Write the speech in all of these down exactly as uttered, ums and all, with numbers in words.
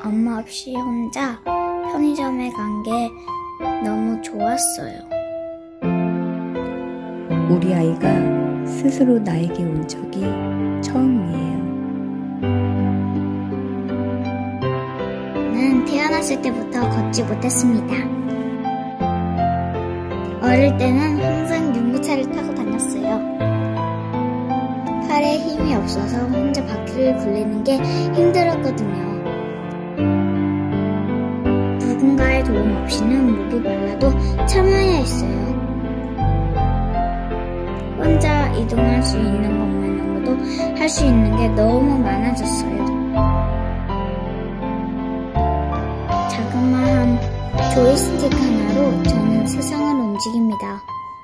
엄마 없이 혼자 편의점에 간 게 너무 좋았어요. 우리 아이가 스스로 나에게 온 적이 처음이에요. 저는 태어났을 때부터 걷지 못했습니다. 어릴 때는 항상 유모차를 타고 다녔어요. 팔에 힘이 없어서 혼자 바퀴를 굴리는 게 힘들었거든요. 누군가의 도움 없이는 목이 말라도 참아야 했어요. 혼자 이동할 수 있는 것만으로도 할 수 있는 게 너무 많아졌어요. 자그마한 조이스틱 하나로 저는 세상을 움직입니다.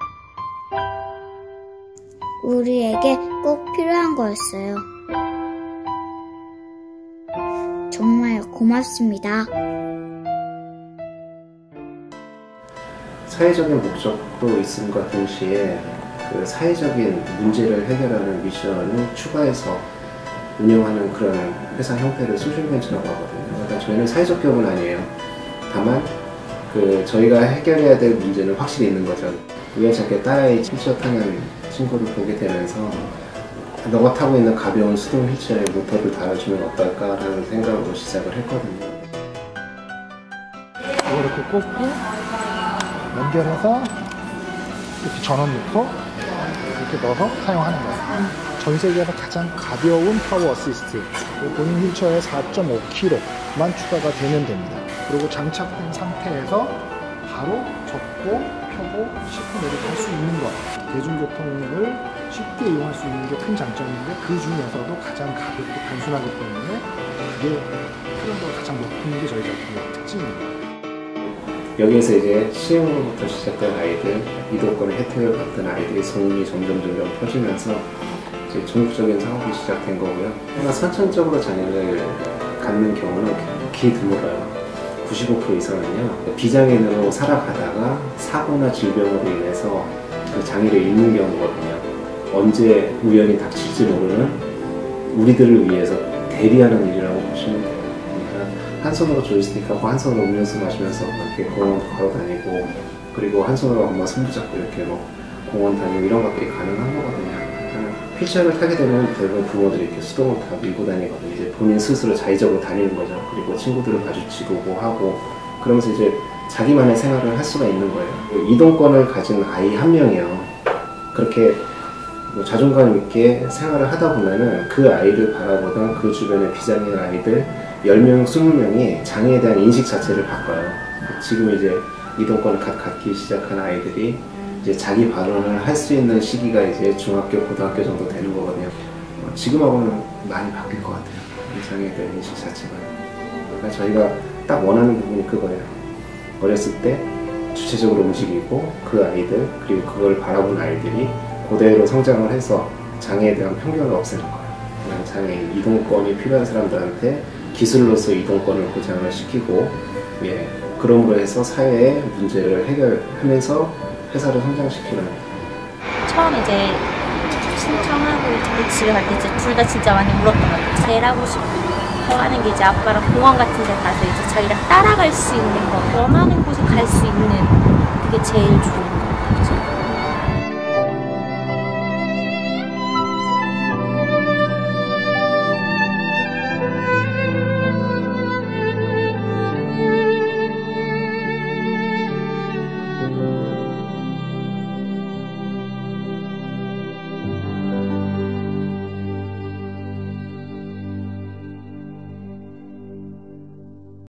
우리에게 꼭 필요한 거였어요. 정말 고맙습니다. 사회적인 목적도 있음과 동시에 그 사회적인 문제를 해결하는 미션을 추가해서 운영하는 그런 회사 형태를 소셜벤처라고 하거든요. 그러니까 저희는 사회적 기업은 아니에요. 다만 그 저희가 해결해야 될 문제는 확실히 있는 거죠. 우연찮게 딸아이 휠체어 타는 친구를 보게 되면서 너가 타고 있는 가벼운 수동 휠체어에 모터를 달아주면 어떨까라는 생각으로 시작을 했거든요. 이렇게 꽂고 연결해서 이렇게 전원 놓고 이렇게 넣어서 사용하는 거예요. 전 세계에서 가장 가벼운 파워 어시스트, 본인 휠체어에 사 점 오 킬로그램만 추가가 되면 됩니다. 그리고 장착된 상태에서 바로 접고 펴고 싣고 내리고 할 수 있는 것. 대중교통을 쉽게 이용할 수 있는 게 큰 장점인데 그 중에서도 가장 가볍고 단순하기 때문에 그게 필요도가 가장 높은 게 저희 제품의 특징입니다. 여기에서 이제 시행으로부터 시작된 아이들, 이동권의 혜택을 받던 아이들이 소문이 점점 점점 퍼지면서 이제 전국적인 사업이 시작된 거고요. 하나 선천적으로 장애를 갖는 경우는 극히 드물어요. 구십오 퍼센트 이상은요, 비장애인으로 살아가다가 사고나 질병으로 인해서 그 장애를 잃는 경우거든요. 언제 우연히 닥칠지 모르는 우리들을 위해서 대리하는 일이라고 보시면 돼요. 한 손으로 조이스틱하고 한 손으로 음료수 마시면서 이렇게 공원 걸어 다니고, 그리고 한 손으로 엄마 손 붙잡고 이렇게 뭐 공원 다니고 이런 것들이 가능한 거거든요. 휠체어를 타게 되면 대부분 부모들이 이렇게 수동으로 다 밀고 다니거든요. 이제 본인 스스로 자의적으로 다니는 거죠. 그리고 친구들을 마주치고 뭐 하고 그러면서 이제 자기만의 생활을 할 수가 있는 거예요. 이동권을 가진 아이 한 명이요. 그렇게 뭐 자존감 있게 생활을 하다 보면은 그 아이를 바라보던 그 주변의 비장애 아이들 열 명, 이십 명이 장애에 대한 인식 자체를 바꿔요. 지금 이제 이동권을 갓 갖기 시작한 아이들이 이제 자기 발언을 할 수 있는 시기가 이제 중학교, 고등학교 정도 되는 거거든요. 어, 지금하고는 많이 바뀔 것 같아요. 이 장애에 대한 인식 자체가. 그러니까 저희가 딱 원하는 부분이 그거예요. 어렸을 때 주체적으로 움직이고 그 아이들, 그리고 그걸 바라본 아이들이 그대로 성장을 해서 장애에 대한 편견을 없애는 거예요. 그냥 장애인, 이동권이 필요한 사람들한테 기술로서 이동권을 보장을 시키고, 예, 그럼으로 해서 사회의 문제를 해결하면서 회사를 성장시키는. 처음 이제 신청하고 이제 집에 갈 때 이제 둘 다 진짜 많이 울었던 것 같아요. 제일 하고 싶어 하는 게 이제 아빠랑 공원 같은 데 가서 이제 자기랑 따라갈 수 있는 거, 원하는 곳에 갈 수 있는 그게 제일 좋은